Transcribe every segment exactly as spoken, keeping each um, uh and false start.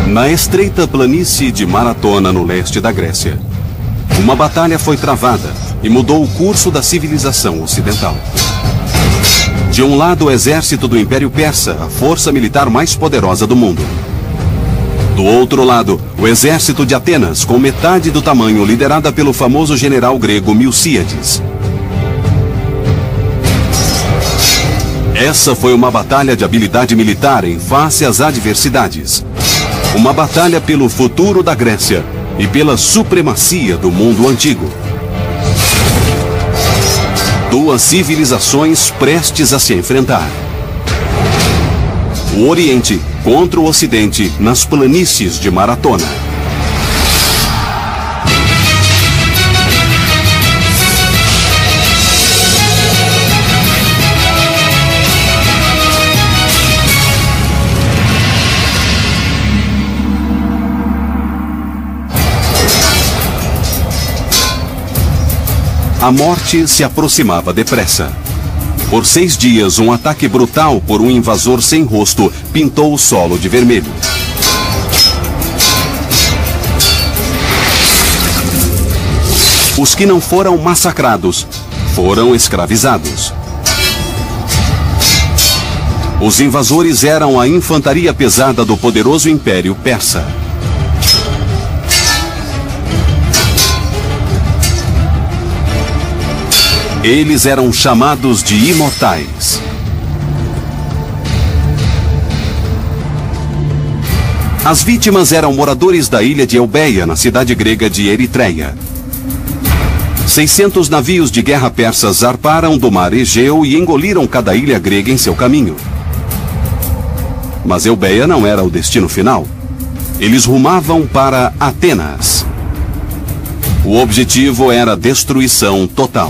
Na estreita planície de Maratona, no leste da Grécia, uma batalha foi travada e mudou o curso da civilização ocidental. De um lado, o exército do Império Persa, a força militar mais poderosa do mundo. Do outro lado, o exército de Atenas, com metade do tamanho, liderada pelo famoso general grego Milcíades. Essa foi uma batalha de habilidade militar em face às adversidades. Uma batalha pelo futuro da Grécia e pela supremacia do mundo antigo. Duas civilizações prestes a se enfrentar. O Oriente contra o Ocidente nas planícies de Maratona. A morte se aproximava depressa. Por seis dias, um ataque brutal por um invasor sem rosto pintou o solo de vermelho. Os que não foram massacrados foram escravizados. Os invasores eram a infantaria pesada do poderoso Império Persa. Eles eram chamados de imortais. As vítimas eram moradores da ilha de Eubeia, na cidade grega de Eritreia. seiscentos navios de guerra persas zarparam do mar Egeu e engoliram cada ilha grega em seu caminho. Mas Eubeia não era o destino final. Eles rumavam para Atenas. O objetivo era destruição total.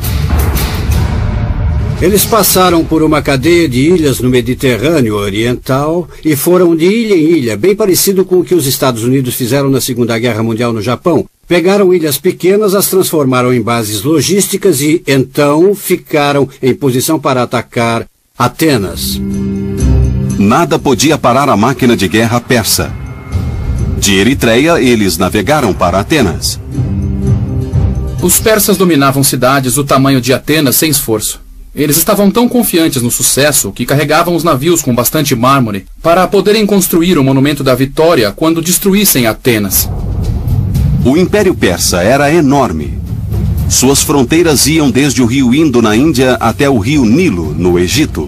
Eles passaram por uma cadeia de ilhas no Mediterrâneo Oriental e foram de ilha em ilha, bem parecido com o que os Estados Unidos fizeram na Segunda Guerra Mundial no Japão. Pegaram ilhas pequenas, as transformaram em bases logísticas e, então, ficaram em posição para atacar Atenas. Nada podia parar a máquina de guerra persa. De Eritreia, eles navegaram para Atenas. Os persas dominavam cidades do tamanho de Atenas sem esforço. Eles estavam tão confiantes no sucesso que carregavam os navios com bastante mármore para poderem construir o monumento da vitória quando destruíssem Atenas. O Império Persa era enorme. Suas fronteiras iam desde o rio Indo na Índia até o rio Nilo no Egito.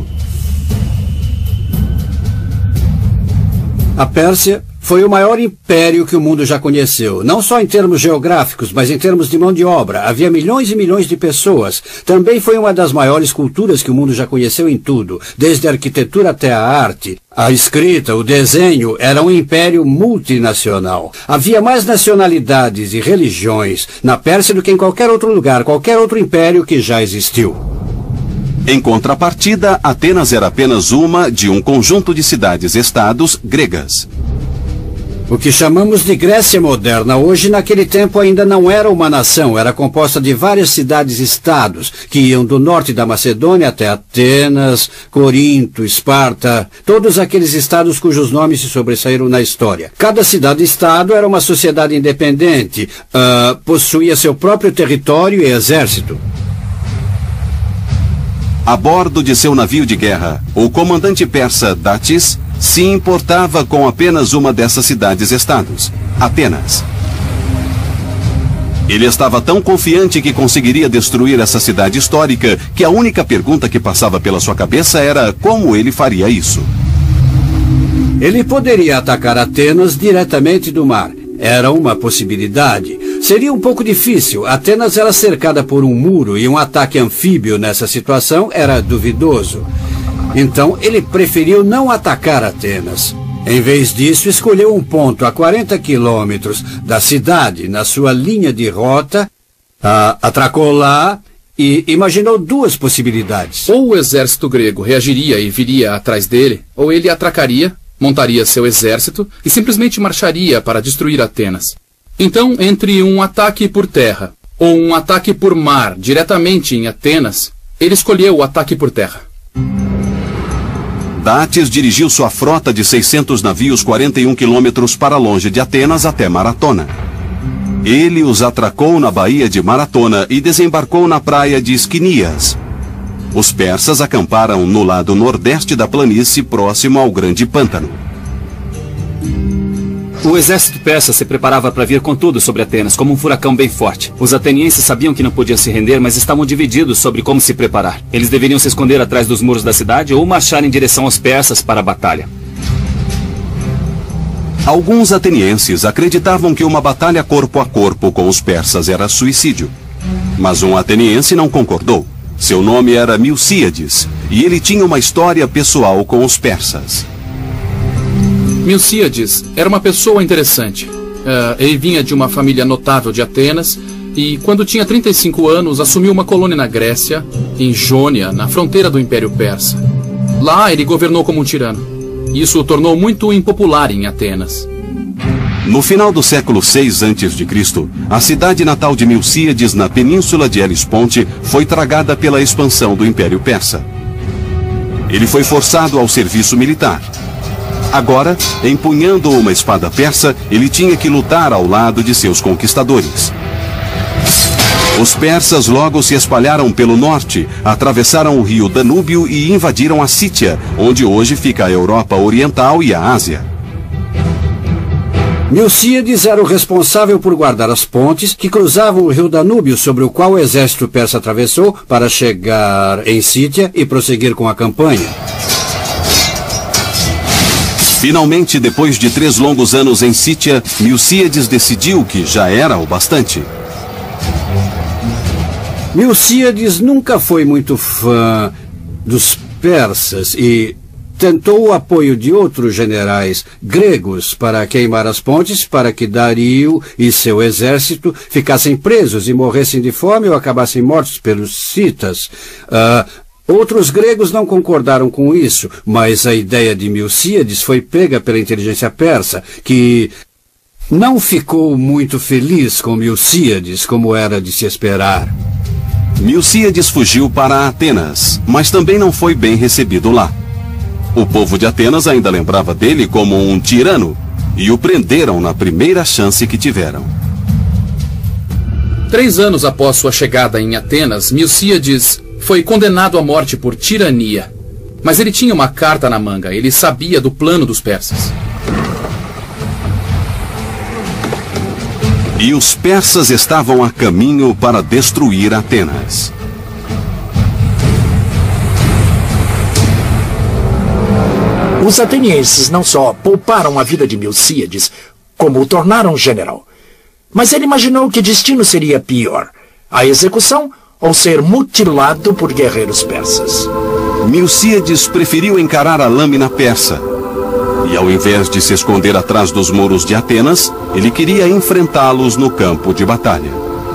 A Pérsia foi o maior império que o mundo já conheceu, não só em termos geográficos, mas em termos de mão de obra. Havia milhões e milhões de pessoas. Também foi uma das maiores culturas que o mundo já conheceu em tudo, desde a arquitetura até a arte. A escrita, o desenho, era um império multinacional. Havia mais nacionalidades e religiões na Pérsia do que em qualquer outro lugar, qualquer outro império que já existiu. Em contrapartida, Atenas era apenas uma de um conjunto de cidades-estados gregas. O que chamamos de Grécia moderna hoje, naquele tempo, ainda não era uma nação. Era composta de várias cidades-estados, que iam do norte da Macedônia até Atenas, Corinto, Esparta, todos aqueles estados cujos nomes se sobressaíram na história. Cada cidade-estado era uma sociedade independente, uh, possuía seu próprio território e exército. A bordo de seu navio de guerra, o comandante persa Datis se importava com apenas uma dessas cidades-estados, Atenas. Ele estava tão confiante que conseguiria destruir essa cidade histórica que a única pergunta que passava pela sua cabeça era como ele faria isso. Ele poderia atacar Atenas diretamente do mar. Era uma possibilidade. Seria um pouco difícil. Atenas era cercada por um muro e um ataque anfíbio nessa situação era duvidoso. Então, ele preferiu não atacar Atenas. Em vez disso, escolheu um ponto a quarenta quilômetros da cidade, na sua linha de rota, uh, atracou lá e imaginou duas possibilidades. Ou o exército grego reagiria e viria atrás dele, ou ele atracaria, montaria seu exército e simplesmente marcharia para destruir Atenas. Então, entre um ataque por terra ou um ataque por mar diretamente em Atenas, ele escolheu o ataque por terra. Dates dirigiu sua frota de seiscentos navios quarenta e um quilômetros para longe de Atenas até Maratona. Ele os atracou na baía de Maratona e desembarcou na praia de Esquinias. Os persas acamparam no lado nordeste da planície, próximo ao grande pântano. O exército persa se preparava para vir com tudo sobre Atenas, como um furacão bem forte. Os atenienses sabiam que não podiam se render, mas estavam divididos sobre como se preparar. Eles deveriam se esconder atrás dos muros da cidade ou marchar em direção aos persas para a batalha. Alguns atenienses acreditavam que uma batalha corpo a corpo com os persas era suicídio. Mas um ateniense não concordou. Seu nome era Milcíades, e ele tinha uma história pessoal com os persas. Milcíades era uma pessoa interessante. Uh, ele vinha de uma família notável de Atenas e, quando tinha trinta e cinco anos, assumiu uma colônia na Grécia, em Jônia, na fronteira do Império Persa. Lá ele governou como um tirano. Isso o tornou muito impopular em Atenas. No final do século seis antes de Cristo, a cidade natal de Milcíades, na península de Helesponte, foi tragada pela expansão do Império Persa. Ele foi forçado ao serviço militar. Agora, empunhando uma espada persa, ele tinha que lutar ao lado de seus conquistadores. Os persas logo se espalharam pelo norte, atravessaram o rio Danúbio e invadiram a Sítia, onde hoje fica a Europa Oriental e a Ásia. Milcíades era o responsável por guardar as pontes que cruzavam o rio Danúbio, sobre o qual o exército persa atravessou para chegar em Sítia e prosseguir com a campanha. Finalmente, depois de três longos anos em Sítia, Milcíades decidiu que já era o bastante. Milcíades nunca foi muito fã dos persas e tentou o apoio de outros generais gregos para queimar as pontes, para que Dario e seu exército ficassem presos e morressem de fome ou acabassem mortos pelos citas. Uh, outros gregos não concordaram com isso, mas a ideia de Milcíades foi pega pela inteligência persa, que não ficou muito feliz com Milcíades, como era de se esperar. Milcíades fugiu para Atenas, mas também não foi bem recebido lá. O povo de Atenas ainda lembrava dele como um tirano e o prenderam na primeira chance que tiveram. Três anos após sua chegada em Atenas, Milcíades foi condenado à morte por tirania. Mas ele tinha uma carta na manga, ele sabia do plano dos persas. E os persas estavam a caminho para destruir Atenas. Os atenienses não só pouparam a vida de Milcíades, como o tornaram general. Mas ele imaginou que destino seria pior: a execução ou ser mutilado por guerreiros persas. Milcíades preferiu encarar a lâmina persa. E ao invés de se esconder atrás dos muros de Atenas, ele queria enfrentá-los no campo de batalha.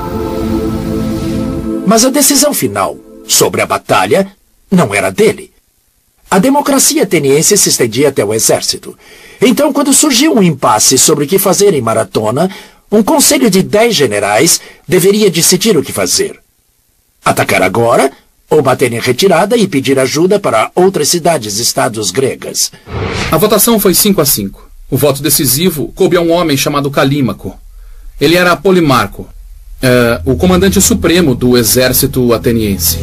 Mas a decisão final sobre a batalha não era dele. A democracia ateniense se estendia até o exército. Então, quando surgiu um impasse sobre o que fazer em Maratona, um conselho de dez generais deveria decidir o que fazer. Atacar agora, ou bater em retirada e pedir ajuda para outras cidades-estados gregas. A votação foi cinco a cinco. O voto decisivo coube a um homem chamado Calímaco. Ele era Polimarco, é, o comandante supremo do exército ateniense.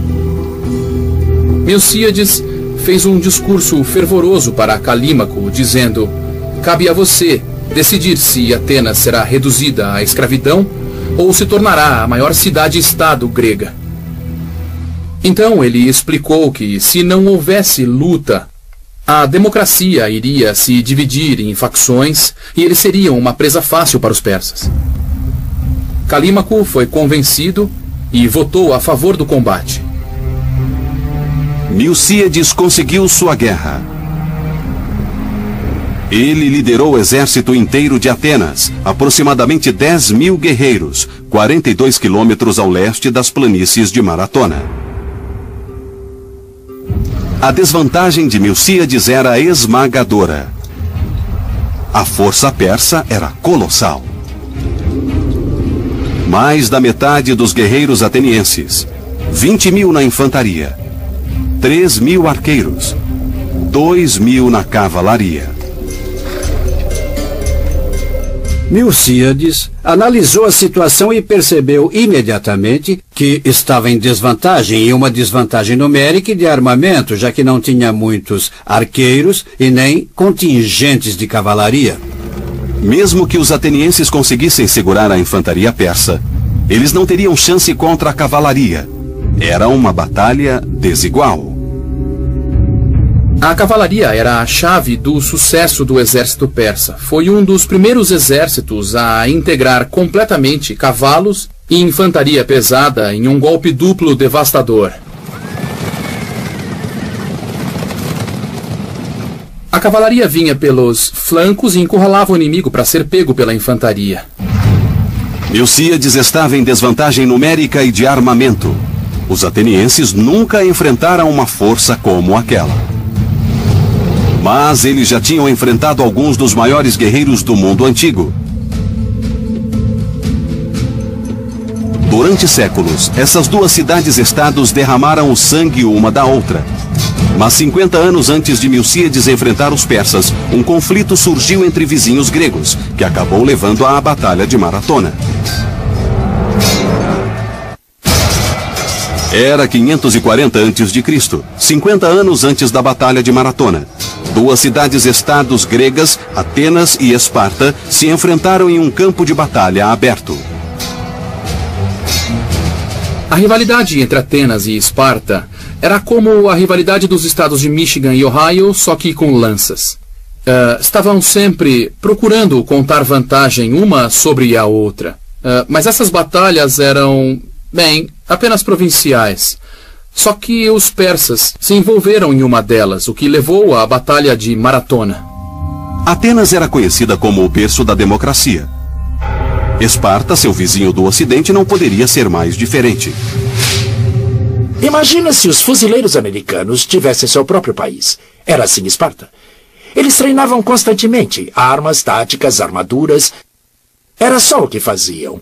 Milcíades fez um discurso fervoroso para Calímaco, dizendo: cabe a você decidir se Atenas será reduzida à escravidão ou se tornará a maior cidade-estado grega. Então ele explicou que, se não houvesse luta, a democracia iria se dividir em facções e eles seriam uma presa fácil para os persas. Calímaco foi convencido e votou a favor do combate. Milcíades conseguiu sua guerra. Ele liderou o exército inteiro de Atenas, aproximadamente dez mil guerreiros, quarenta e dois quilômetros ao leste das planícies de Maratona. A desvantagem de Milcíades era esmagadora. A força persa era colossal. Mais da metade dos guerreiros atenienses, vinte mil na infantaria, três mil arqueiros, dois mil na cavalaria. Milcíades analisou a situação e percebeu imediatamente que estava em desvantagem, e uma desvantagem numérica e de armamento, já que não tinha muitos arqueiros e nem contingentes de cavalaria. Mesmo que os atenienses conseguissem segurar a infantaria persa, eles não teriam chance contra a cavalaria. Era uma batalha desigual. A cavalaria era a chave do sucesso do exército persa. Foi um dos primeiros exércitos a integrar completamente cavalos e infantaria pesada em um golpe duplo devastador. A cavalaria vinha pelos flancos e encurralava o inimigo para ser pego pela infantaria. Milcíades estava em desvantagem numérica e de armamento. Os atenienses nunca enfrentaram uma força como aquela. Mas eles já tinham enfrentado alguns dos maiores guerreiros do mundo antigo. Durante séculos, essas duas cidades-estados derramaram o sangue uma da outra. Mas cinquenta anos antes de Milcíades enfrentar os persas, um conflito surgiu entre vizinhos gregos, que acabou levando à Batalha de Maratona. Era quinhentos e quarenta antes de Cristo, cinquenta anos antes da Batalha de Maratona. Duas cidades-estados gregas, Atenas e Esparta, se enfrentaram em um campo de batalha aberto. A rivalidade entre Atenas e Esparta era como a rivalidade dos estados de Michigan e Ohio, só que com lanças. Uh, estavam sempre procurando contar vantagem uma sobre a outra. Uh, mas essas batalhas eram, bem, apenas provinciais. Só que os persas se envolveram em uma delas, o que levou à Batalha de Maratona. Atenas era conhecida como o berço da democracia. Esparta, seu vizinho do Ocidente, não poderia ser mais diferente. Imagina se os fuzileiros americanos tivessem seu próprio país. Era assim Esparta. Eles treinavam constantemente, armas, táticas, armaduras. Era só o que faziam.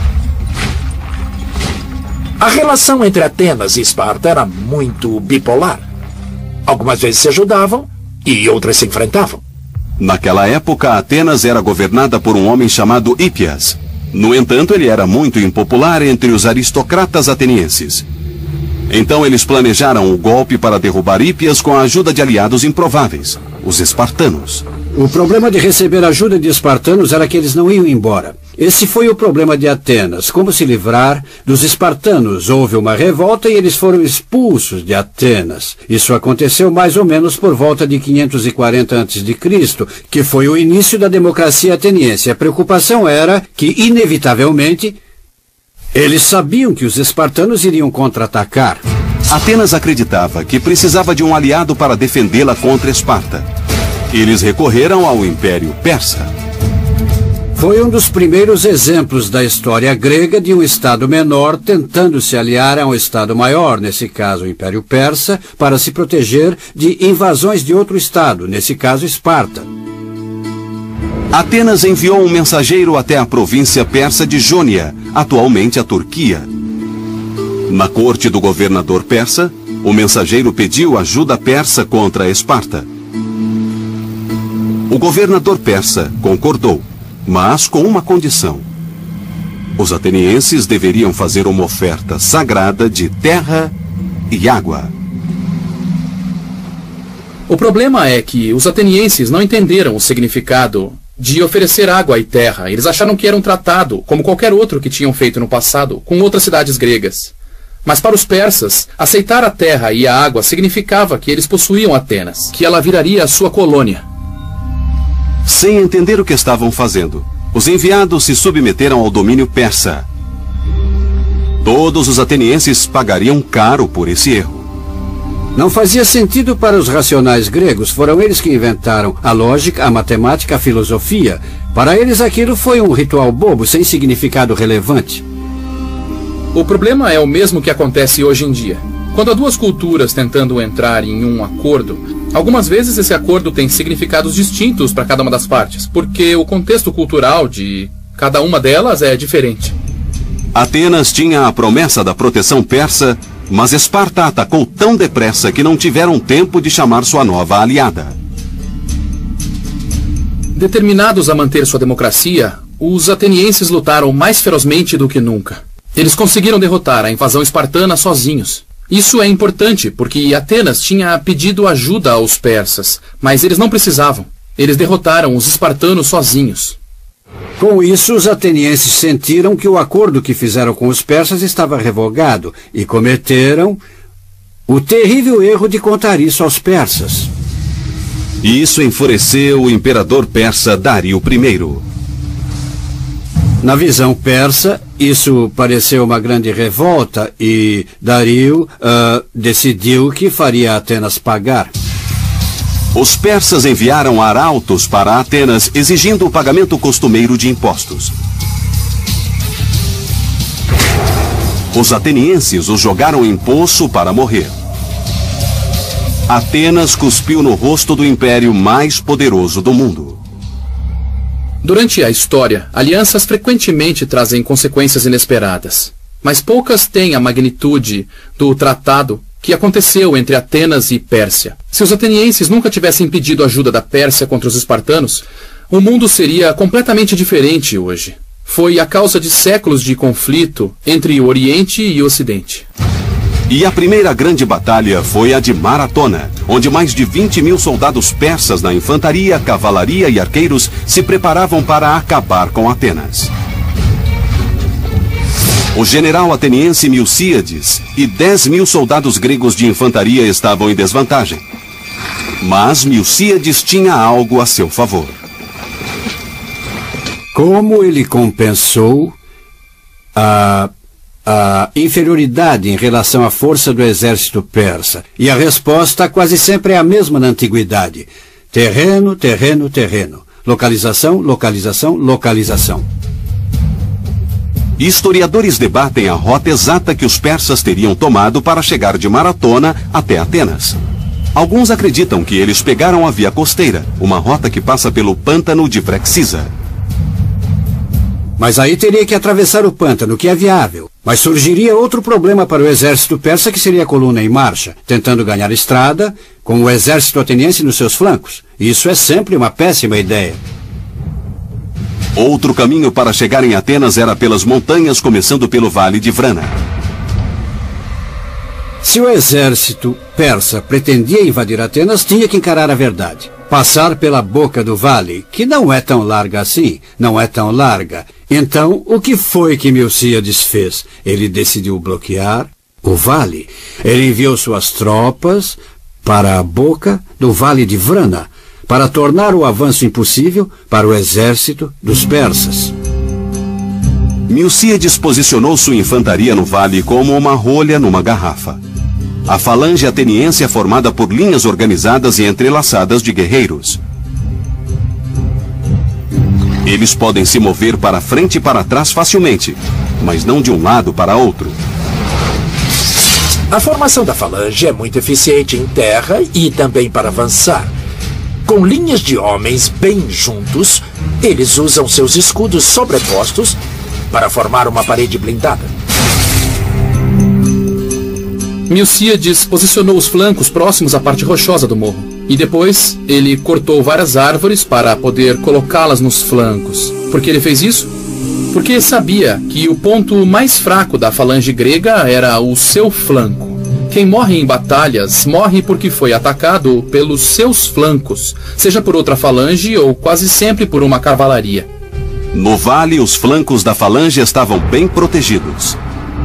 A relação entre Atenas e Esparta era muito bipolar. Algumas vezes se ajudavam e outras se enfrentavam. Naquela época, Atenas era governada por um homem chamado Hípias. No entanto, ele era muito impopular entre os aristocratas atenienses. Então eles planejaram o golpe para derrubar Hípias com a ajuda de aliados improváveis, os espartanos. O problema de receber ajuda de espartanos era que eles não iam embora. Esse foi o problema de Atenas. Como se livrar dos espartanos? Houve uma revolta e eles foram expulsos de Atenas. Isso aconteceu mais ou menos por volta de quinhentos e quarenta antes de Cristo, que foi o início da democracia ateniense. A preocupação era que, inevitavelmente, eles sabiam que os espartanos iriam contra-atacar. Atenas acreditava que precisava de um aliado para defendê-la contra Esparta. Eles recorreram ao Império Persa. Foi um dos primeiros exemplos da história grega de um Estado menor tentando se aliar a um Estado maior, nesse caso o Império Persa, para se proteger de invasões de outro Estado, nesse caso Esparta. Atenas enviou um mensageiro até a província persa de Jônia, atualmente a Turquia. Na corte do governador persa, o mensageiro pediu ajuda persa contra Esparta. O governador persa concordou, mas com uma condição. Os atenienses deveriam fazer uma oferta sagrada de terra e água. O problema é que os atenienses não entenderam o significado de oferecer água e terra. Eles acharam que era um tratado, como qualquer outro que tinham feito no passado, com outras cidades gregas. Mas para os persas, aceitar a terra e a água significava que eles possuíam Atenas, que ela viraria a sua colônia. Sem entender o que estavam fazendo, os enviados se submeteram ao domínio persa. Todos os atenienses pagariam caro por esse erro. Não fazia sentido para os racionais gregos. Foram eles que inventaram a lógica, a matemática, a filosofia. Para eles aquilo foi um ritual bobo, sem significado relevante. O problema é o mesmo que acontece hoje em dia. Quando há duas culturas tentando entrar em um acordo, algumas vezes esse acordo tem significados distintos para cada uma das partes, porque o contexto cultural de cada uma delas é diferente. Atenas tinha a promessa da proteção persa Mas Esparta atacou tão depressa que não tiveram tempo de chamar sua nova aliada. Determinados a manter sua democracia, os atenienses lutaram mais ferozmente do que nunca. Eles conseguiram derrotar a invasão espartana sozinhos. Isso é importante, porque Atenas tinha pedido ajuda aos persas, mas eles não precisavam. Eles derrotaram os espartanos sozinhos. Com isso, os atenienses sentiram que o acordo que fizeram com os persas estava revogado e cometeram o terrível erro de contar isso aos persas. E isso enfureceu o imperador persa Dario I. Na visão persa, isso pareceu uma grande revolta e Dario uh, decidiu que faria Atenas pagar. Os persas enviaram arautos para Atenas exigindo o pagamento costumeiro de impostos. Os atenienses os jogaram em poço para morrer. Atenas cuspiu no rosto do império mais poderoso do mundo. Durante a história, alianças frequentemente trazem consequências inesperadas, mas poucas têm a magnitude do tratado que aconteceu entre Atenas e Pérsia. Se os atenienses nunca tivessem pedido ajuda da Pérsia contra os espartanos, o mundo seria completamente diferente hoje. Foi a causa de séculos de conflito entre o Oriente e o Ocidente. E a primeira grande batalha foi a de Maratona, onde mais de vinte mil soldados persas na infantaria, cavalaria e arqueiros se preparavam para acabar com Atenas. O general ateniense Milcíades e dez mil soldados gregos de infantaria estavam em desvantagem. Mas Milcíades tinha algo a seu favor. Como ele compensou a... a inferioridade em relação à força do exército persa? E a resposta quase sempre é a mesma na antiguidade. Terreno, terreno, terreno. Localização, localização, localização. Historiadores debatem a rota exata que os persas teriam tomado para chegar de Maratona até Atenas. Alguns acreditam que eles pegaram a via costeira, uma rota que passa pelo pântano de Vrexisa. Mas aí teria que atravessar o pântano, que é viável. Mas surgiria outro problema para o exército persa, que seria a coluna em marcha, tentando ganhar estrada, com o exército ateniense nos seus flancos. Isso é sempre uma péssima ideia. Outro caminho para chegar em Atenas era pelas montanhas, começando pelo Vale de Vrana. Se o exército persa pretendia invadir Atenas, tinha que encarar a verdade. Passar pela boca do vale, que não é tão larga assim, não é tão larga. Então, o que foi que Milcíades fez? Ele decidiu bloquear o vale. Ele enviou suas tropas para a boca do Vale de Vrana, para tornar o avanço impossível para o exército dos persas. Milcíades posicionou sua infantaria no vale como uma rolha numa garrafa. A falange ateniense é formada por linhas organizadas e entrelaçadas de guerreiros. Eles podem se mover para frente e para trás facilmente, mas não de um lado para outro. A formação da falange é muito eficiente em terra e também para avançar. Com linhas de homens bem juntos, eles usam seus escudos sobrepostos para formar uma parede blindada. Milcíades posicionou os flancos próximos à parte rochosa do morro. E depois, ele cortou várias árvores para poder colocá-las nos flancos. Por que ele fez isso? Porque sabia que o ponto mais fraco da falange grega era o seu flanco. Quem morre em batalhas, morre porque foi atacado pelos seus flancos, seja por outra falange ou quase sempre por uma cavalaria. No vale, os flancos da falange estavam bem protegidos.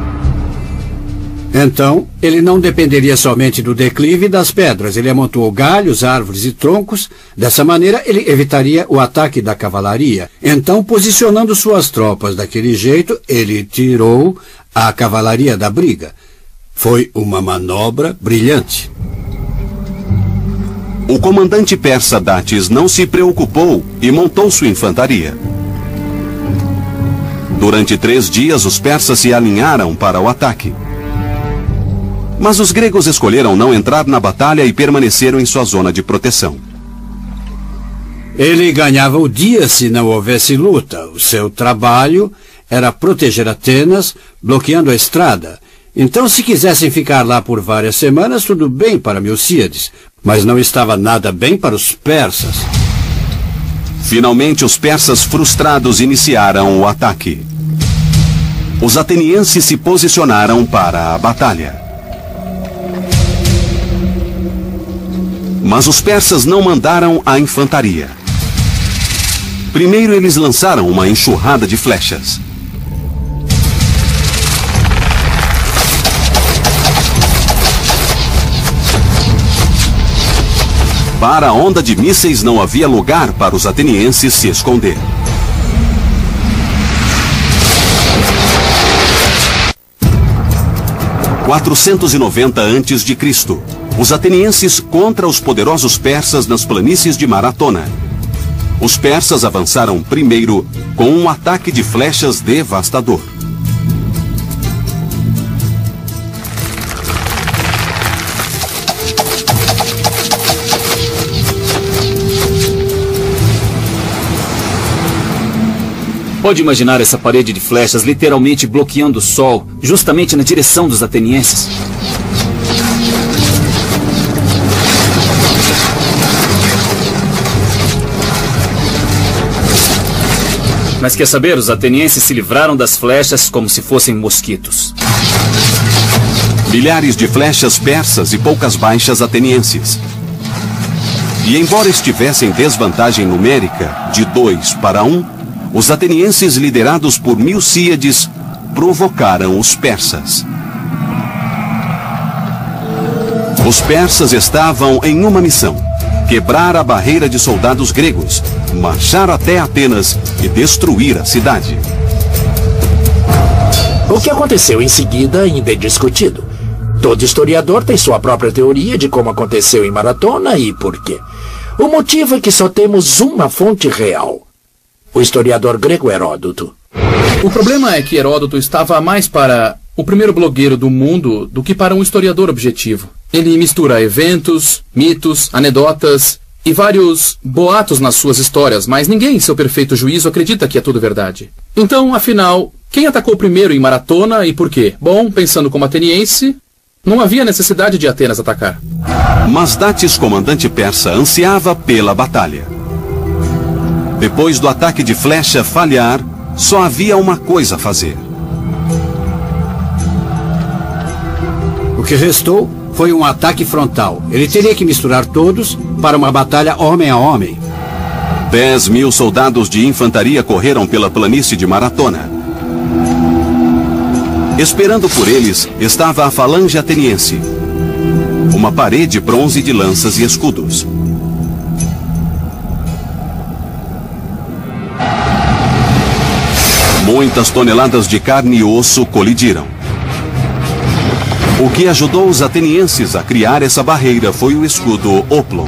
Então, ele não dependeria somente do declive das pedras. Ele amontoou galhos, árvores e troncos. Dessa maneira, ele evitaria o ataque da cavalaria. Então, posicionando suas tropas daquele jeito, ele tirou a cavalaria da briga. Foi uma manobra brilhante. O comandante persa Datis não se preocupou e montou sua infantaria. Durante três dias, os persas se alinharam para o ataque. Mas os gregos escolheram não entrar na batalha e permaneceram em sua zona de proteção. Ele ganhava o dia se não houvesse luta. O seu trabalho era proteger Atenas, bloqueando a estrada. Então, se quisessem ficar lá por várias semanas, tudo bem para Milcíades, mas não estava nada bem para os persas. Finalmente, os persas frustrados iniciaram o ataque. Os atenienses se posicionaram para a batalha. Mas os persas não mandaram a infantaria. Primeiro, eles lançaram uma enxurrada de flechas. Para a onda de mísseis não havia lugar para os atenienses se esconder. quatrocentos e noventa antes de Cristo, os atenienses contra os poderosos persas nas planícies de Maratona. Os persas avançaram primeiro com um ataque de flechas devastador. Pode imaginar essa parede de flechas literalmente bloqueando o sol, justamente na direção dos atenienses? Mas quer saber, os atenienses se livraram das flechas como se fossem mosquitos. Milhares de flechas persas e poucas baixas atenienses. E embora estivessem desvantagem numérica de dois para um, os atenienses, liderados por Milcíades, provocaram os persas. Os persas estavam em uma missão: quebrar a barreira de soldados gregos, marchar até Atenas e destruir a cidade. O que aconteceu em seguida ainda é discutido. Todo historiador tem sua própria teoria de como aconteceu em Maratona e por quê. O motivo é que só temos uma fonte real: o historiador grego Heródoto. O problema é que Heródoto estava mais para o primeiro blogueiro do mundo do que para um historiador objetivo. Ele mistura eventos, mitos, anedotas e vários boatos nas suas histórias, mas ninguém em seu perfeito juízo acredita que é tudo verdade. Então, afinal, quem atacou primeiro em Maratona e por quê? Bom, pensando como ateniense, não havia necessidade de Atenas atacar. Masdates, comandante persa, ansiava pela batalha. Depois do ataque de flecha falhar, só havia uma coisa a fazer. O que restou foi um ataque frontal. Ele teria que misturar todos para uma batalha homem a homem. Dez mil soldados de infantaria correram pela planície de Maratona. Esperando por eles estava a falange ateniense. Uma parede bronze de lanças e escudos. Muitas toneladas de carne e osso colidiram. O que ajudou os atenienses a criar essa barreira foi o escudo Oplon.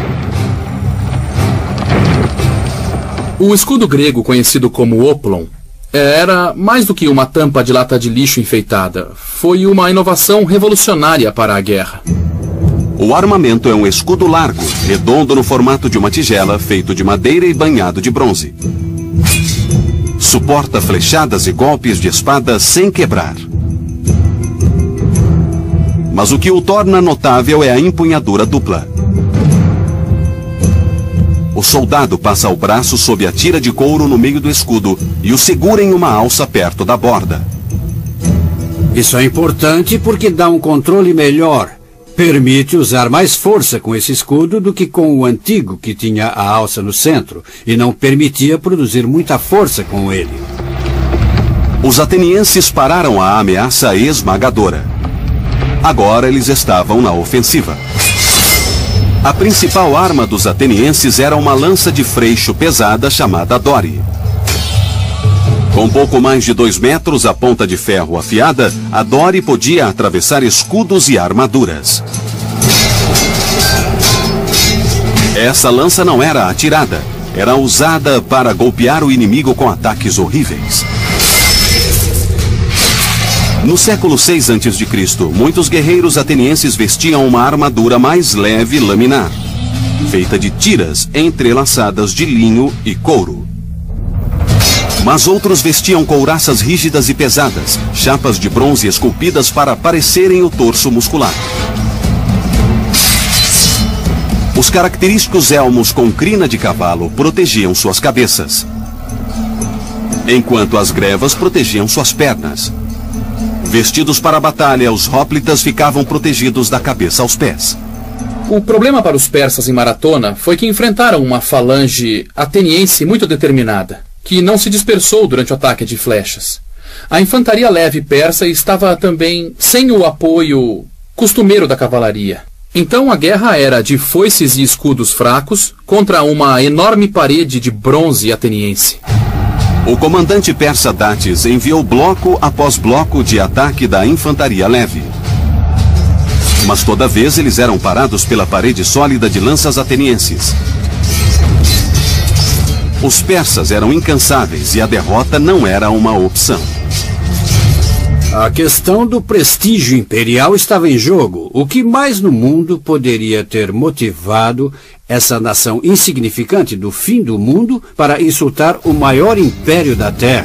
O escudo grego, conhecido como Oplon, era mais do que uma tampa de lata de lixo enfeitada. Foi uma inovação revolucionária para a guerra. O armamento é um escudo largo, redondo no formato de uma tigela, feito de madeira e banhado de bronze. Suporta flechadas e golpes de espada sem quebrar. Mas o que o torna notável é a empunhadura dupla. O soldado passa o braço sob a tira de couro no meio do escudo e o segura em uma alça perto da borda. Isso é importante porque dá um controle melhor. Permite usar mais força com esse escudo do que com o antigo, que tinha a alça no centro, e não permitia produzir muita força com ele. Os atenienses pararam a ameaça esmagadora. Agora eles estavam na ofensiva. A principal arma dos atenienses era uma lança de freixo pesada chamada Dore. Com pouco mais de dois metros, a ponta de ferro afiada, a Dore podia atravessar escudos e armaduras. Essa lança não era atirada, era usada para golpear o inimigo com ataques horríveis. No século seis antes de Cristo, muitos guerreiros atenienses vestiam uma armadura mais leve laminar, feita de tiras entrelaçadas de linho e couro. Mas outros vestiam couraças rígidas e pesadas, chapas de bronze esculpidas para parecerem o torso muscular. Os característicos elmos com crina de cavalo protegiam suas cabeças, enquanto as grevas protegiam suas pernas. Vestidos para a batalha, os hóplitas ficavam protegidos da cabeça aos pés. O problema para os persas em Maratona foi que enfrentaram uma falange ateniense muito determinada, que não se dispersou durante o ataque de flechas. A infantaria leve persa estava também sem o apoio costumeiro da cavalaria. Então a guerra era de foices e escudos fracos contra uma enorme parede de bronze ateniense. O comandante persa Datis enviou bloco após bloco de ataque da infantaria leve. Mas toda vez eles eram parados pela parede sólida de lanças atenienses. Os persas eram incansáveis e a derrota não era uma opção. A questão do prestígio imperial estava em jogo. O que mais no mundo poderia ter motivado essa nação insignificante do fim do mundo para insultar o maior império da Terra?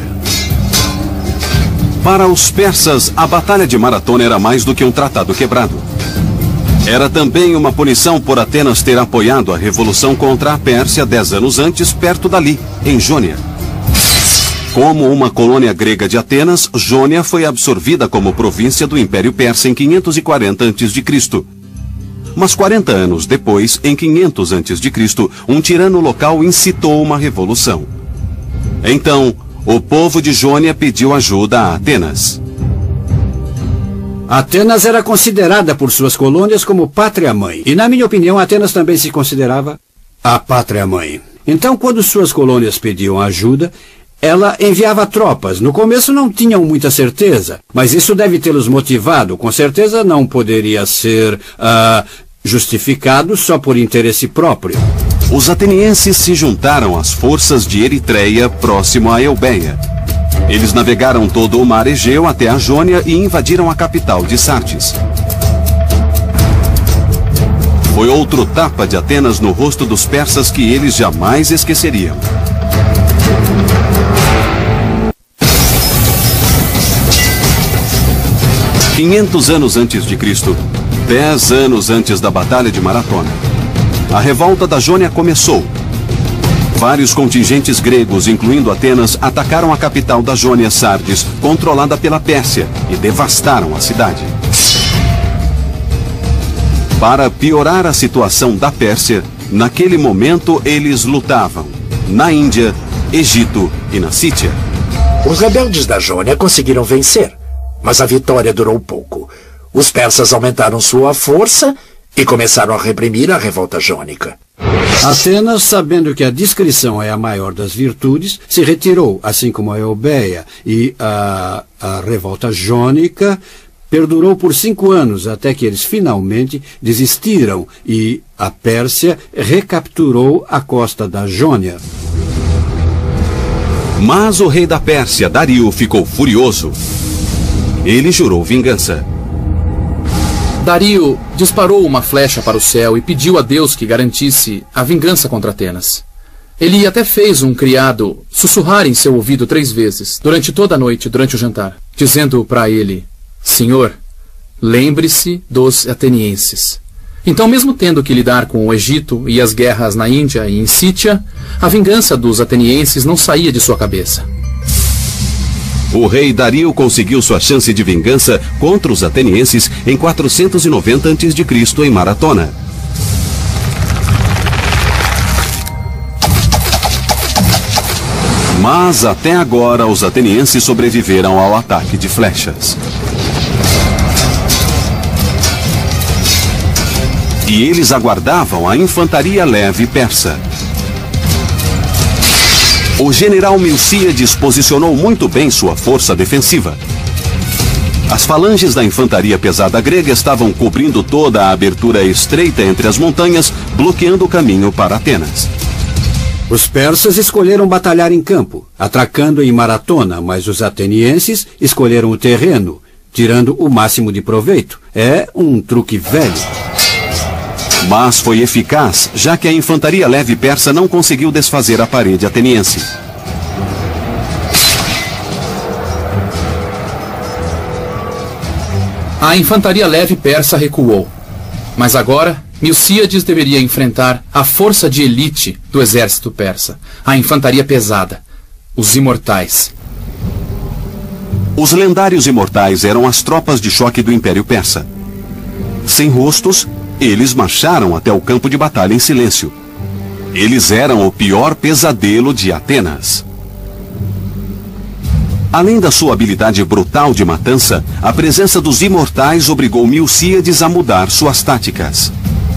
Para os persas, a Batalha de Maratona era mais do que um tratado quebrado. Era também uma punição por Atenas ter apoiado a revolução contra a Pérsia dez anos antes, perto dali, em Jônia. Como uma colônia grega de Atenas, Jônia foi absorvida como província do Império Persa em quinhentos e quarenta antes de Cristo. Mas quarenta anos depois, em quinhentos antes de Cristo, um tirano local incitou uma revolução. Então, o povo de Jônia pediu ajuda a Atenas. Atenas era considerada por suas colônias como pátria-mãe. E, na minha opinião, Atenas também se considerava a pátria-mãe. Então, quando suas colônias pediam ajuda, ela enviava tropas. No começo não tinham muita certeza, mas isso deve tê-los motivado. Com certeza não poderia ser uh, justificado só por interesse próprio. Os atenienses se juntaram às forças de Eritreia, próximo a Eubeia. Eles navegaram todo o mar Egeu até a Jônia e invadiram a capital de Sardes. Foi outro tapa de Atenas no rosto dos persas que eles jamais esqueceriam. quinhentos anos antes de Cristo, dez anos antes da Batalha de Maratona, a revolta da Jônia começou. Vários contingentes gregos, incluindo Atenas, atacaram a capital da Jônia, Sardes, controlada pela Pérsia, e devastaram a cidade. Para piorar a situação da Pérsia, naquele momento eles lutavam na Índia, Egito e na Sítia. Os rebeldes da Jônia conseguiram vencer, mas a vitória durou pouco. Os persas aumentaram sua força e começaram a reprimir a revolta jônica. Atenas, sabendo que a discrição é a maior das virtudes, se retirou, assim como a Eubeia, e a, a revolta jônica perdurou por cinco anos, até que eles finalmente desistiram e a Pérsia recapturou a costa da Jônia. Mas o rei da Pérsia, Dario, ficou furioso. Ele jurou vingança. Dario disparou uma flecha para o céu e pediu a Deus que garantisse a vingança contra Atenas. Ele até fez um criado sussurrar em seu ouvido três vezes, durante toda a noite, durante o jantar, dizendo para ele: Senhor, lembre-se dos atenienses. Então, mesmo tendo que lidar com o Egito e as guerras na Índia e em Sítia, a vingança dos atenienses não saía de sua cabeça. O rei Dario conseguiu sua chance de vingança contra os atenienses em quatrocentos e noventa antes de Cristo em Maratona. Mas até agora os atenienses sobreviveram ao ataque de flechas. E eles aguardavam a infantaria leve persa. O general Milcíades posicionou muito bem sua força defensiva. As falanges da infantaria pesada grega estavam cobrindo toda a abertura estreita entre as montanhas, bloqueando o caminho para Atenas. Os persas escolheram batalhar em campo, atracando em Maratona, mas os atenienses escolheram o terreno, tirando o máximo de proveito. É um truque velho. Mas foi eficaz, já que a infantaria leve persa não conseguiu desfazer a parede ateniense. A infantaria leve persa recuou. Mas agora, Milcíades deveria enfrentar a força de elite do exército persa, a infantaria pesada, os imortais. Os lendários imortais eram as tropas de choque do Império Persa. Sem rostos, eles marcharam até o campo de batalha em silêncio. Eles eram o pior pesadelo de Atenas. Além da sua habilidade brutal de matança, a presença dos imortais obrigou Milcíades a mudar suas táticas.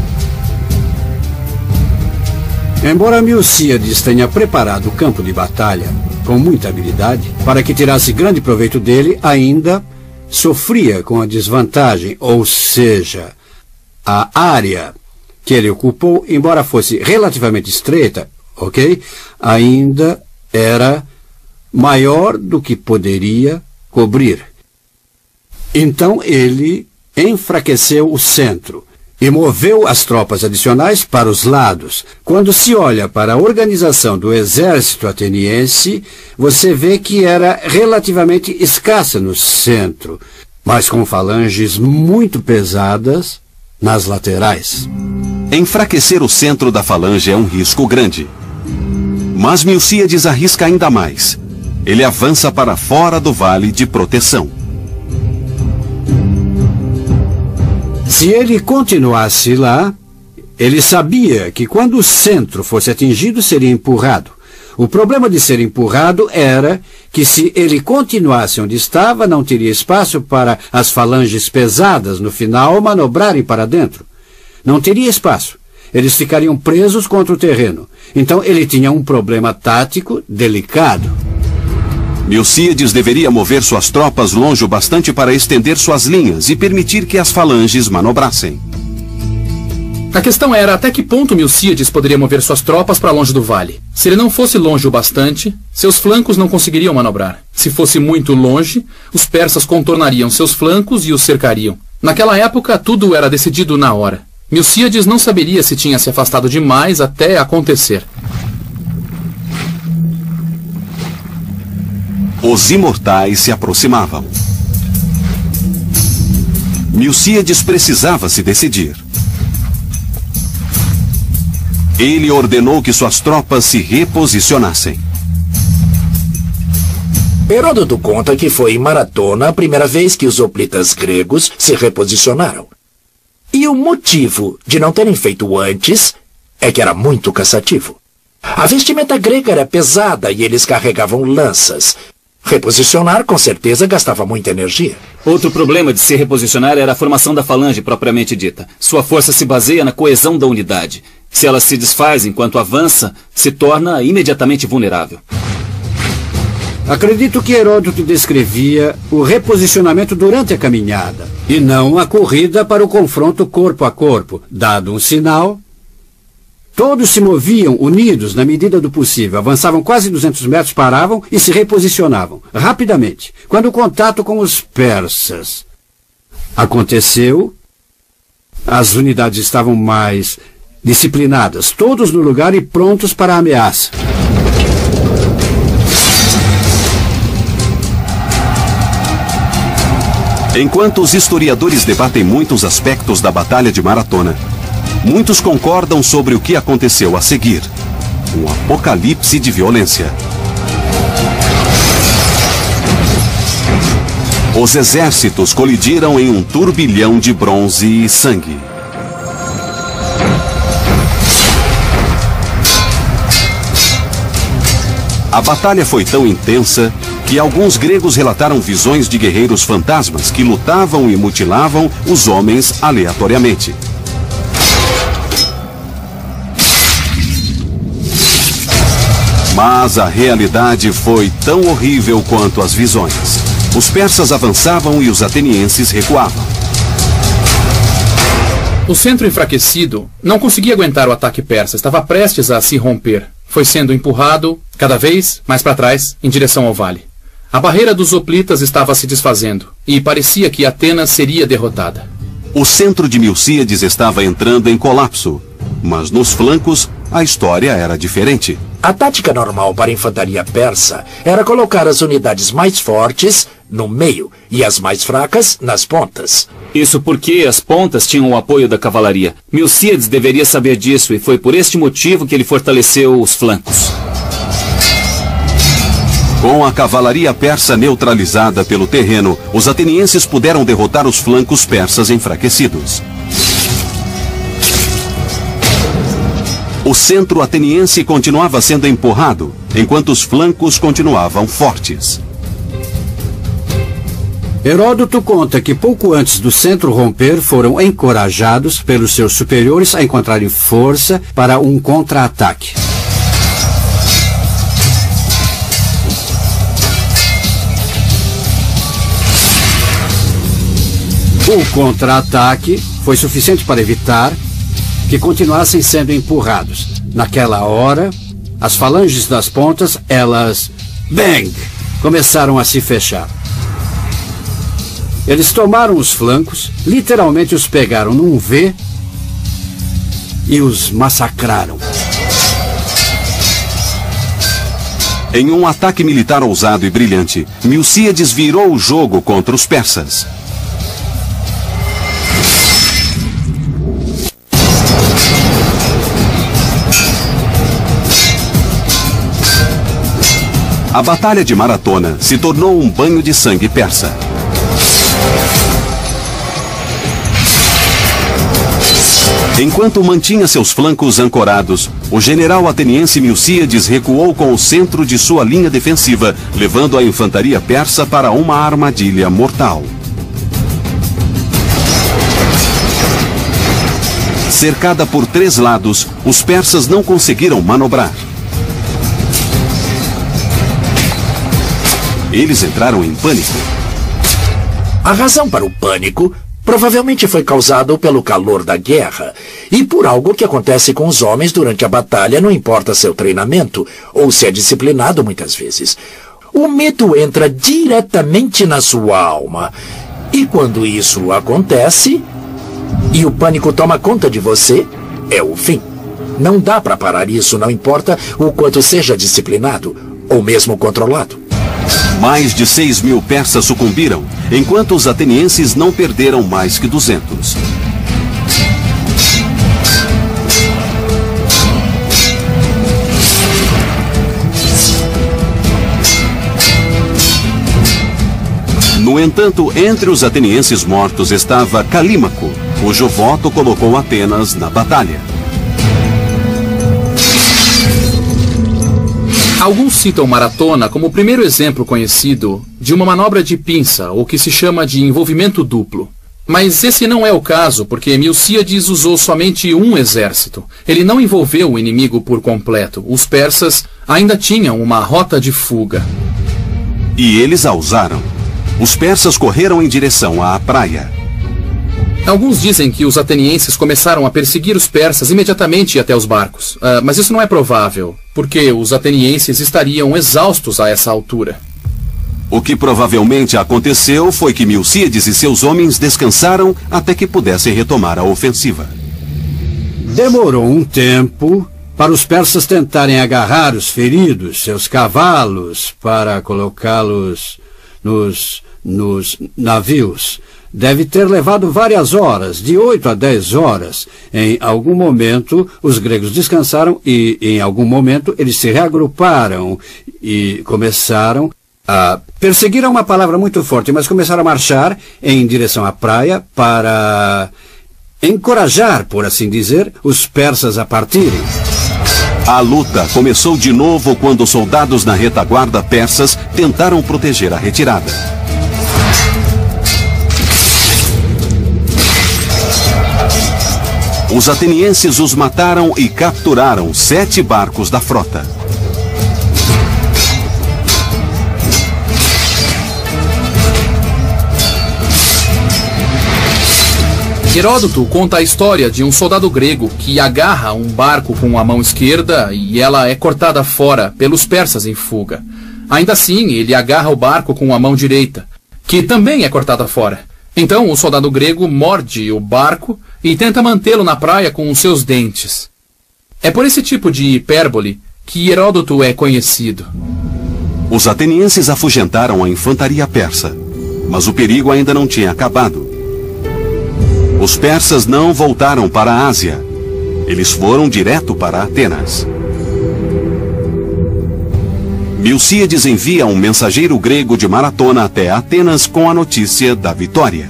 Embora Milcíades tenha preparado o campo de batalha com muita habilidade, para que tirasse grande proveito dele, ainda sofria com a desvantagem, ou seja, a área que ele ocupou, embora fosse relativamente estreita, ok, ainda era maior do que poderia cobrir. Então ele enfraqueceu o centro e moveu as tropas adicionais para os lados. Quando se olha para a organização do exército ateniense, você vê que era relativamente escassa no centro, mas com falanges muito pesadas nas laterais. Enfraquecer o centro da falange é um risco grande. Mas Milcíades arrisca ainda mais. Ele avança para fora do vale de proteção. Se ele continuasse lá, ele sabia que quando o centro fosse atingido, seria empurrado. O problema de ser empurrado era que se ele continuasse onde estava, não teria espaço para as falanges pesadas no final manobrarem para dentro. Não teria espaço. Eles ficariam presos contra o terreno. Então ele tinha um problema tático delicado. Milcíades deveria mover suas tropas longe o bastante para estender suas linhas e permitir que as falanges manobrassem. A questão era até que ponto Milcíades poderia mover suas tropas para longe do vale. Se ele não fosse longe o bastante, seus flancos não conseguiriam manobrar. Se fosse muito longe, os persas contornariam seus flancos e os cercariam. Naquela época, tudo era decidido na hora. Milcíades não saberia se tinha se afastado demais até acontecer. Os imortais se aproximavam. Milcíades precisava se decidir. Ele ordenou que suas tropas se reposicionassem. Heródoto conta que foi em Maratona a primeira vez que os hoplitas gregos se reposicionaram. E o motivo de não terem feito antes é que era muito cansativo. A vestimenta grega era pesada e eles carregavam lanças. Reposicionar, com certeza, gastava muita energia. Outro problema de se reposicionar era a formação da falange propriamente dita. Sua força se baseia na coesão da unidade. Se ela se desfaz enquanto avança, se torna imediatamente vulnerável. Acredito que Heródoto descrevia o reposicionamento durante a caminhada, e não a corrida para o confronto corpo a corpo. Dado um sinal, todos se moviam unidos na medida do possível, avançavam quase duzentos metros, paravam e se reposicionavam, rapidamente, quando o contato com os persas aconteceu. As unidades estavam mais disciplinadas, todos no lugar e prontos para a ameaça. Enquanto os historiadores debatem muitos aspectos da Batalha de Maratona, muitos concordam sobre o que aconteceu a seguir. Um apocalipse de violência. Os exércitos colidiram em um turbilhão de bronze e sangue. A batalha foi tão intensa que alguns gregos relataram visões de guerreiros fantasmas que lutavam e mutilavam os homens aleatoriamente. Mas a realidade foi tão horrível quanto as visões. Os persas avançavam e os atenienses recuavam. O centro enfraquecido não conseguia aguentar o ataque persa, estava prestes a se romper. Foi sendo empurrado, cada vez mais para trás, em direção ao vale. A barreira dos hoplitas estava se desfazendo, e parecia que Atenas seria derrotada. O centro de Milcíades estava entrando em colapso. Mas nos flancos, a história era diferente. A tática normal para a infantaria persa era colocar as unidades mais fortes no meio e as mais fracas nas pontas. Isso porque as pontas tinham o apoio da cavalaria. Milcíades deveria saber disso e foi por este motivo que ele fortaleceu os flancos. Com a cavalaria persa neutralizada pelo terreno, os atenienses puderam derrotar os flancos persas enfraquecidos. O centro ateniense continuava sendo empurrado, enquanto os flancos continuavam fortes. Heródoto conta que pouco antes do centro romper foram encorajados pelos seus superiores a encontrarem força para um contra-ataque. O contra-ataque foi suficiente para evitar que continuassem sendo empurrados. Naquela hora, as falanges das pontas, elas, bang, começaram a se fechar. Eles tomaram os flancos, literalmente os pegaram num V e os massacraram. Em um ataque militar ousado e brilhante, Milcíades virou o jogo contra os persas. A Batalha de Maratona se tornou um banho de sangue persa. Enquanto mantinha seus flancos ancorados, o general ateniense Milcíades recuou com o centro de sua linha defensiva, levando a infantaria persa para uma armadilha mortal. Cercada por três lados, os persas não conseguiram manobrar. Eles entraram em pânico. A razão para o pânico provavelmente foi causado pelo calor da guerra e por algo que acontece com os homens durante a batalha, não importa seu treinamento ou se é disciplinado muitas vezes. O medo entra diretamente na sua alma. E quando isso acontece e o pânico toma conta de você, é o fim. Não dá para parar isso, não importa o quanto seja disciplinado ou mesmo controlado. Mais de seis mil persas sucumbiram, enquanto os atenienses não perderam mais que duzentos. No entanto, entre os atenienses mortos estava Calímaco, cujo voto colocou Atenas na batalha. Alguns citam Maratona como o primeiro exemplo conhecido de uma manobra de pinça, ou que se chama de envolvimento duplo. Mas esse não é o caso, porque Milcíades usou somente um exército. Ele não envolveu o inimigo por completo. Os persas ainda tinham uma rota de fuga. E eles a usaram. Os persas correram em direção à praia. Alguns dizem que os atenienses começaram a perseguir os persas imediatamente até os barcos. Uh, mas isso não é provável, porque os atenienses estariam exaustos a essa altura. O que provavelmente aconteceu foi que Milcíades e seus homens descansaram até que pudessem retomar a ofensiva. Demorou um tempo para os persas tentarem agarrar os feridos, seus cavalos, para colocá-los nos, nos navios. Deve ter levado várias horas, de oito a dez horas. Em algum momento, os gregos descansaram e, em algum momento, eles se reagruparam e começaram a perseguir é uma palavra muito forte, mas começaram a marchar em direção à praia para encorajar, por assim dizer, os persas a partirem. A luta começou de novo quando os soldados na retaguarda persas tentaram proteger a retirada. Os atenienses os mataram e capturaram sete barcos da frota. Heródoto conta a história de um soldado grego que agarra um barco com a mão esquerda e ela é cortada fora pelos persas em fuga. Ainda assim, ele agarra o barco com a mão direita, que também é cortada fora. Então, o soldado grego morde o barco e tenta mantê-lo na praia com os seus dentes. É por esse tipo de hipérbole que Heródoto é conhecido. Os atenienses afugentaram a infantaria persa, mas o perigo ainda não tinha acabado. Os persas não voltaram para a Ásia. Eles foram direto para Atenas. Milcíades envia um mensageiro grego de Maratona até Atenas com a notícia da vitória.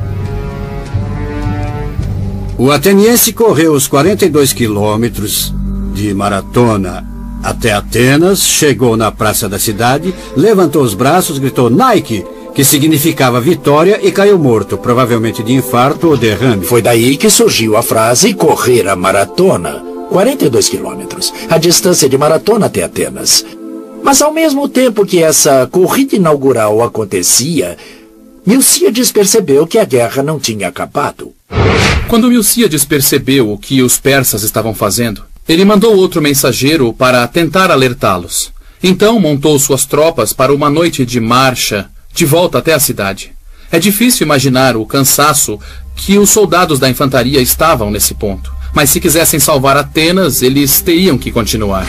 O ateniense correu os quarenta e dois quilômetros de Maratona até Atenas, chegou na praça da cidade, levantou os braços, gritou Nike, que significava vitória, e caiu morto, provavelmente de infarto ou derrame. Foi daí que surgiu a frase correr a maratona, quarenta e dois quilômetros, a distância de Maratona até Atenas. Mas ao mesmo tempo que essa corrida inaugural acontecia, Milcíades percebeu que a guerra não tinha acabado. Quando Milcíades percebeu o que os persas estavam fazendo, ele mandou outro mensageiro para tentar alertá-los. Então montou suas tropas para uma noite de marcha de volta até a cidade. É difícil imaginar o cansaço que os soldados da infantaria estavam nesse ponto. Mas se quisessem salvar Atenas, eles teriam que continuar.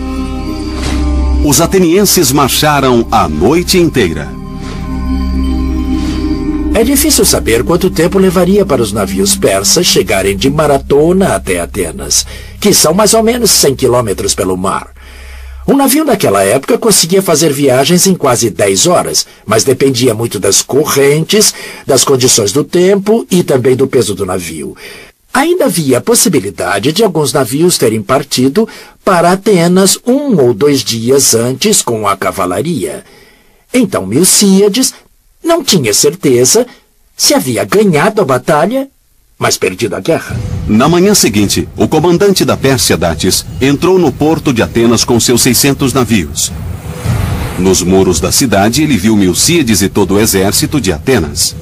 Os atenienses marcharam a noite inteira. É difícil saber quanto tempo levaria para os navios persas chegarem de Maratona até Atenas, que são mais ou menos cem quilômetros pelo mar. Um navio naquela época conseguia fazer viagens em quase dez horas, mas dependia muito das correntes, das condições do tempo e também do peso do navio. Ainda havia a possibilidade de alguns navios terem partido para Atenas um ou dois dias antes com a cavalaria. Então Milcíades não tinha certeza se havia ganhado a batalha, mas perdido a guerra. Na manhã seguinte, o comandante da Pérsia, Datis, entrou no porto de Atenas com seus seiscentos navios. Nos muros da cidade, ele viu Milcíades e todo o exército de Atenas.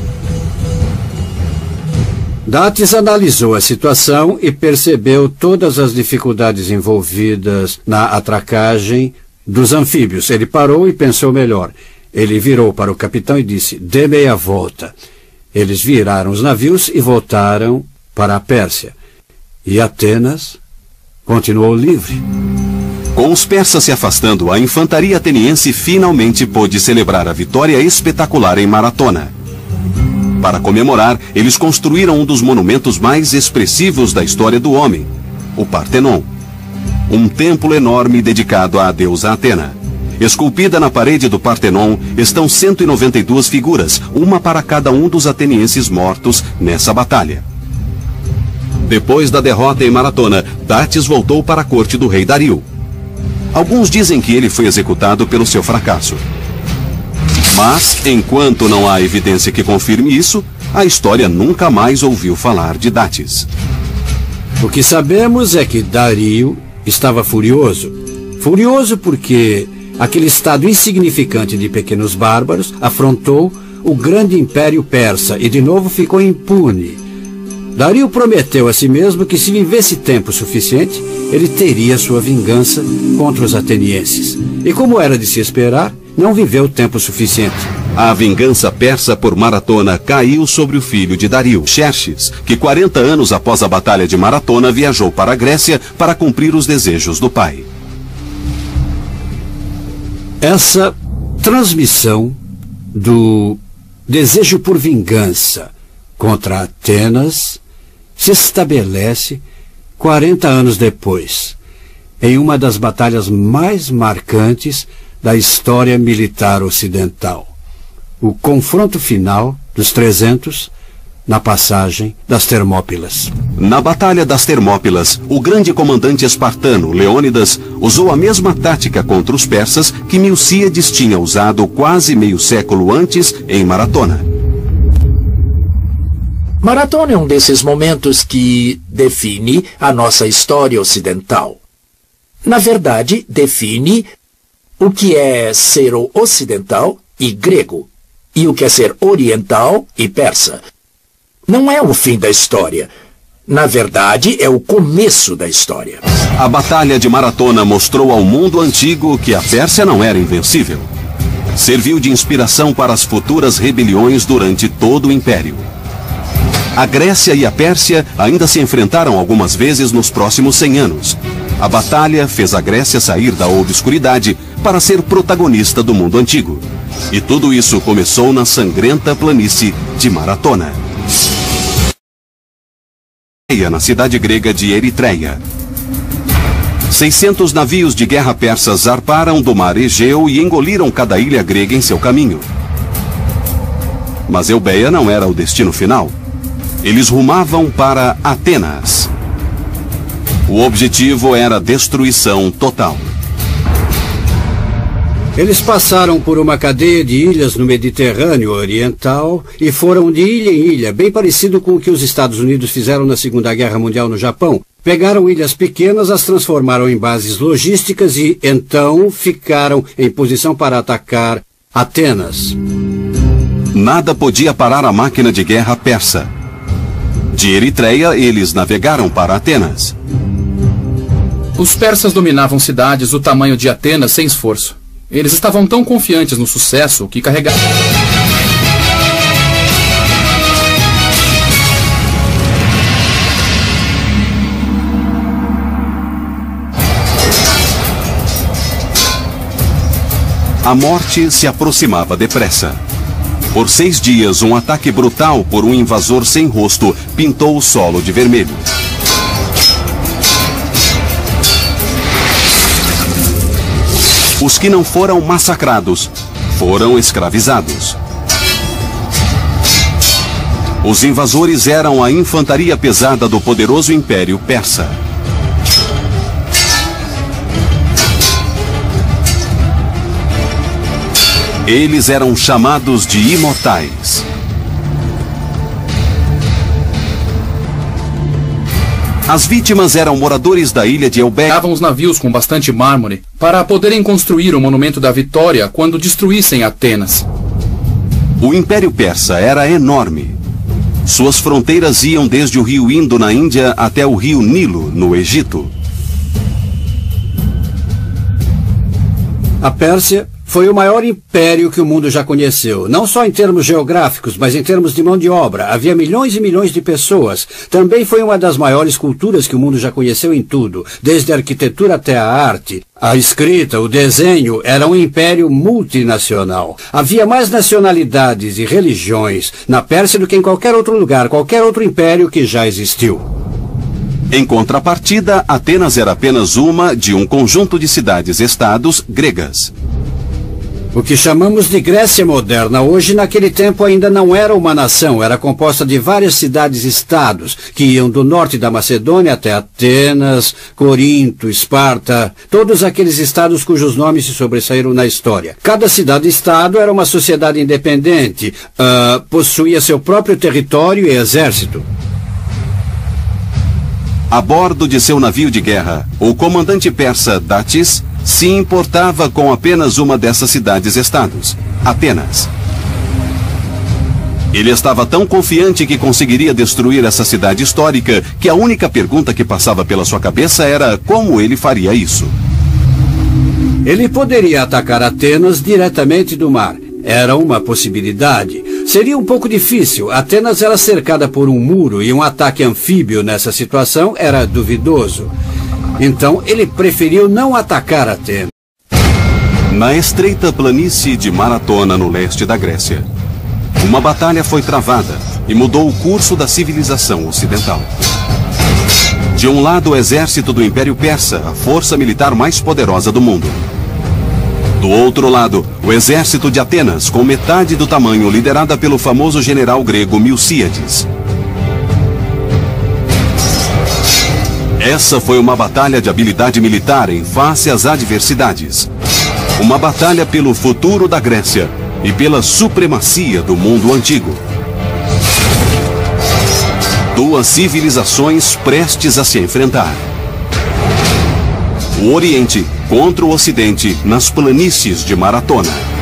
Datis analisou a situação e percebeu todas as dificuldades envolvidas na atracagem dos anfíbios. Ele parou e pensou melhor. Ele virou para o capitão e disse, dê meia volta. Eles viraram os navios e voltaram para a Pérsia. E Atenas continuou livre. Com os persas se afastando, a infantaria ateniense finalmente pôde celebrar a vitória espetacular em Maratona. Para comemorar, eles construíram um dos monumentos mais expressivos da história do homem, o Partenon. Um templo enorme dedicado à deusa Atena. Esculpida na parede do Partenon estão cento e noventa e duas figuras, uma para cada um dos atenienses mortos nessa batalha. Depois da derrota em Maratona, Datis voltou para a corte do rei Dario. Alguns dizem que ele foi executado pelo seu fracasso. Mas, enquanto não há evidência que confirme isso, a história nunca mais ouviu falar de Datis. O que sabemos é que Dario estava furioso. Furioso porque aquele estado insignificante de pequenos bárbaros afrontou o grande império persa e de novo ficou impune. Dario prometeu a si mesmo que se vivesse tempo suficiente, ele teria sua vingança contra os atenienses. E como era de se esperar, não viveu tempo suficiente. A vingança persa por Maratona caiu sobre o filho de Dario, Xerxes, que quarenta anos após a batalha de Maratona viajou para a Grécia para cumprir os desejos do pai. Essa transmissão do desejo por vingança contra Atenas se estabelece quarenta anos depois, em uma das batalhas mais marcantes da história militar ocidental. O confronto final dos trezentos na passagem das Termópilas. Na Batalha das Termópilas, o grande comandante espartano, Leônidas, usou a mesma tática contra os persas que Milcíades tinha usado quase meio século antes em Maratona. Maratona é um desses momentos que define a nossa história ocidental. Na verdade, define o que é ser ocidental e grego, e o que é ser oriental e persa. Não é o fim da história. Na verdade, é o começo da história. A Batalha de Maratona mostrou ao mundo antigo que a Pérsia não era invencível. Serviu de inspiração para as futuras rebeliões durante todo o Império. A Grécia e a Pérsia ainda se enfrentaram algumas vezes nos próximos cem anos. A batalha fez a Grécia sair da obscuridade para ser protagonista do mundo antigo. E tudo isso começou na sangrenta planície de Maratona, na cidade grega de Eritreia. seiscentos navios de guerra persas zarparam do mar Egeu e engoliram cada ilha grega em seu caminho. Mas Eubeia não era o destino final. Eles rumavam para Atenas. O objetivo era destruição total. Eles passaram por uma cadeia de ilhas no Mediterrâneo Oriental e foram de ilha em ilha, bem parecido com o que os Estados Unidos fizeram na Segunda Guerra Mundial no Japão. Pegaram ilhas pequenas, as transformaram em bases logísticas e, então, ficaram em posição para atacar Atenas. Nada podia parar a máquina de guerra persa. De Eritreia, eles navegaram para Atenas. Os persas dominavam cidades do tamanho de Atenas sem esforço. Eles estavam tão confiantes no sucesso que carregavam... A morte se aproximava depressa. Por seis dias, um ataque brutal por um invasor sem rosto pintou o solo de vermelho. Os que não foram massacrados foram escravizados. Os invasores eram a infantaria pesada do poderoso Império Persa. Eles eram chamados de imortais. As vítimas eram moradores da ilha de Eubeia. Pegavam os navios com bastante mármore para poderem construir o monumento da vitória quando destruíssem Atenas. O Império Persa era enorme. Suas fronteiras iam desde o rio Indo na Índia até o rio Nilo no Egito. A Pérsia foi o maior império que o mundo já conheceu, não só em termos geográficos, mas em termos de mão de obra. Havia milhões e milhões de pessoas. Também foi uma das maiores culturas que o mundo já conheceu em tudo, desde a arquitetura até a arte. A escrita, o desenho, era um império multinacional. Havia mais nacionalidades e religiões na Pérsia do que em qualquer outro lugar, qualquer outro império que já existiu. Em contrapartida, Atenas era apenas uma de um conjunto de cidades-estados gregas. O que chamamos de Grécia moderna hoje, naquele tempo ainda não era uma nação, era composta de várias cidades-estados, que iam do norte da Macedônia até Atenas, Corinto, Esparta, todos aqueles estados cujos nomes se sobressaíram na história. Cada cidade-estado era uma sociedade independente, uh, possuía seu próprio território e exército. A bordo de seu navio de guerra, o comandante persa Datis se importava com apenas uma dessas cidades-estados, Atenas. Ele estava tão confiante que conseguiria destruir essa cidade histórica que a única pergunta que passava pela sua cabeça era como ele faria isso. Ele poderia atacar Atenas diretamente do mar. Era uma possibilidade. Seria um pouco difícil. Atenas era cercada por um muro e um ataque anfíbio nessa situação era duvidoso. Então, ele preferiu não atacar Atenas. Na estreita planície de Maratona, no leste da Grécia, uma batalha foi travada e mudou o curso da civilização ocidental. De um lado, o exército do Império Persa, a força militar mais poderosa do mundo. Do outro lado, o exército de Atenas, com metade do tamanho, liderada pelo famoso general grego Milcíades. Essa foi uma batalha de habilidade militar em face às adversidades. Uma batalha pelo futuro da Grécia e pela supremacia do mundo antigo. Duas civilizações prestes a se enfrentar. O Oriente contra o Ocidente nas planícies de Maratona.